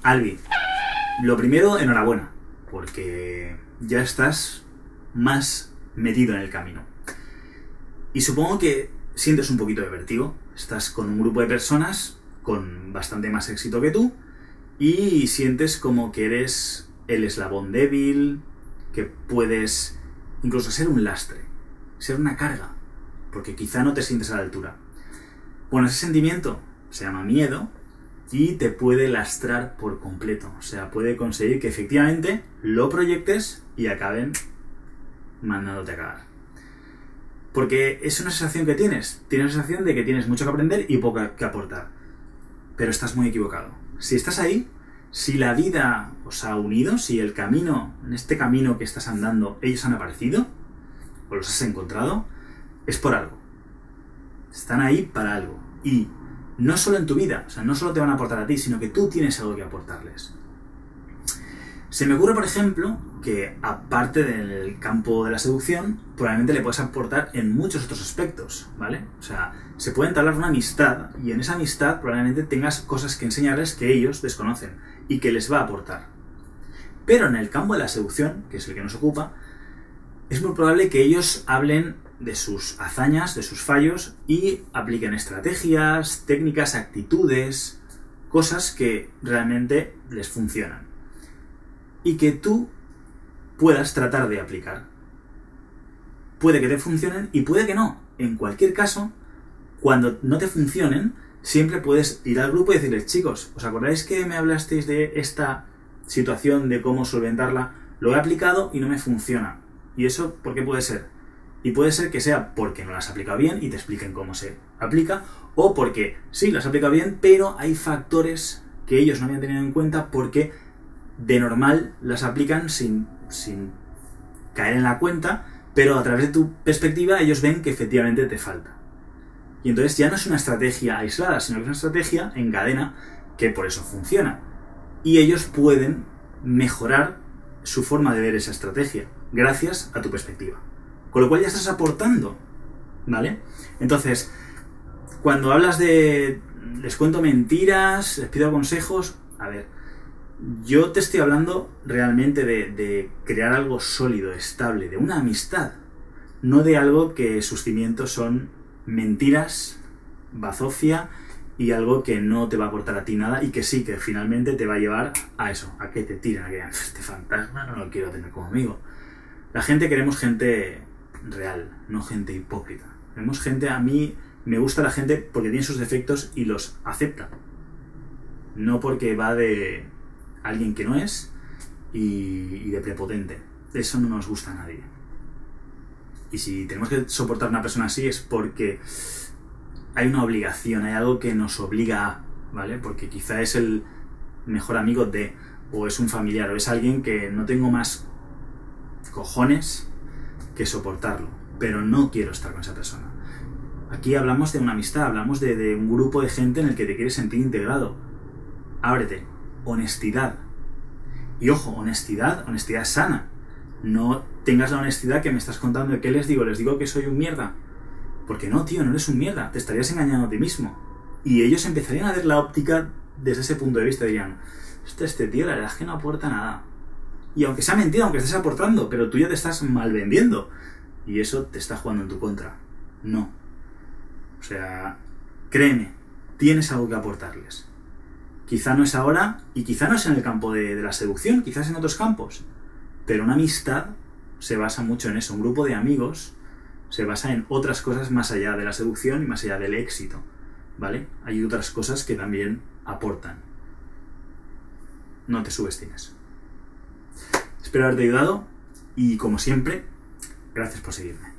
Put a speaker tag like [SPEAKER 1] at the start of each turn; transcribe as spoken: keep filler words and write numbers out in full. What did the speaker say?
[SPEAKER 1] Albi, lo primero, enhorabuena, porque ya estás más metido en el camino. Y supongo que sientes un poquito de vértigo. Estás con un grupo de personas con bastante más éxito que tú y sientes como que eres el eslabón débil, que puedes incluso ser un lastre, ser una carga, porque quizá no te sientes a la altura. Bueno, ese sentimiento se llama miedo y te puede lastrar por completo. O sea, puede conseguir que efectivamente lo proyectes y acaben mandándote a cagar. Porque es una sensación que tienes. Tienes la sensación de que tienes mucho que aprender y poco que aportar. Pero estás muy equivocado. Si estás ahí, si la vida os ha unido, si el camino, en este camino que estás andando, ellos han aparecido, o los has encontrado, es por algo. Están ahí para algo. Y no solo en tu vida, o sea, no solo te van a aportar a ti, sino que tú tienes algo que aportarles. Se me ocurre, por ejemplo, que aparte del campo de la seducción, probablemente le puedes aportar en muchos otros aspectos, ¿vale? O sea, se puede entablar una amistad y en esa amistad probablemente tengas cosas que enseñarles que ellos desconocen y que les va a aportar. Pero en el campo de la seducción, que es el que nos ocupa, es muy probable que ellos hablen de sus hazañas, de sus fallos y apliquen estrategias, técnicas, actitudes, cosas que realmente les funcionan y que tú puedas tratar de aplicar. Puede que te funcionen y puede que no. En cualquier caso, cuando no te funcionen, siempre puedes ir al grupo y decirles, chicos, ¿os acordáis que me hablasteis de esta situación, de cómo solventarla? Lo he aplicado y no me funciona. ¿Y eso por qué puede ser? Y puede ser que sea porque no las has aplicado bien y te expliquen cómo se aplica, o porque sí, las has aplicado bien, pero hay factores que ellos no habían tenido en cuenta porque de normal las aplican sin, sin caer en la cuenta, pero a través de tu perspectiva ellos ven que efectivamente te falta. Y entonces ya no es una estrategia aislada, sino que es una estrategia en cadena que por eso funciona. Y ellos pueden mejorar su forma de ver esa estrategia gracias a tu perspectiva. Con lo cual ya estás aportando, ¿vale? Entonces, cuando hablas de les cuento mentiras, les pido consejos, a ver, yo te estoy hablando realmente de, de crear algo sólido, estable, de una amistad, no de algo que sus cimientos son mentiras, bazofia y algo que no te va a aportar a ti nada y que sí, que finalmente te va a llevar a eso, a que te tiren, a que este fantasma no lo quiero tener conmigo. La gente, queremos gente real, no gente hipócrita. Queremos gente, a mí me gusta la gente porque tiene sus defectos y los acepta. No porque va de alguien que no es y, y de prepotente. Eso no nos gusta a nadie. Y si tenemos que soportar a una persona así es porque hay una obligación, hay algo que nos obliga a, ¿vale? Porque quizá es el mejor amigo de, o es un familiar, o es alguien que no tengo más cojones que soportarlo, pero no quiero estar con esa persona. Aquí hablamos de una amistad, hablamos de, de un grupo de gente en el que te quieres sentir integrado. Ábrete. Honestidad. Y ojo, honestidad, honestidad sana. No tengas la honestidad que me estás contando de qué les digo, les digo que soy un mierda. Porque no, tío, no eres un mierda, te estarías engañando a ti mismo. Y ellos empezarían a ver la óptica desde ese punto de vista, dirían, este, este tío la verdad es que no aporta nada. Y aunque sea mentira, aunque estés aportando, pero tú ya te estás mal vendiendo. Y eso te está jugando en tu contra. No. O sea, créeme, tienes algo que aportarles. Quizá no es ahora, y quizá no es en el campo de, de la seducción, quizás en otros campos. Pero una amistad se basa mucho en eso. Un grupo de amigos se basa en otras cosas más allá de la seducción y más allá del éxito, ¿vale? Hay otras cosas que también aportan. No te subestimes. Espero haberte ayudado y, como siempre, gracias por seguirme.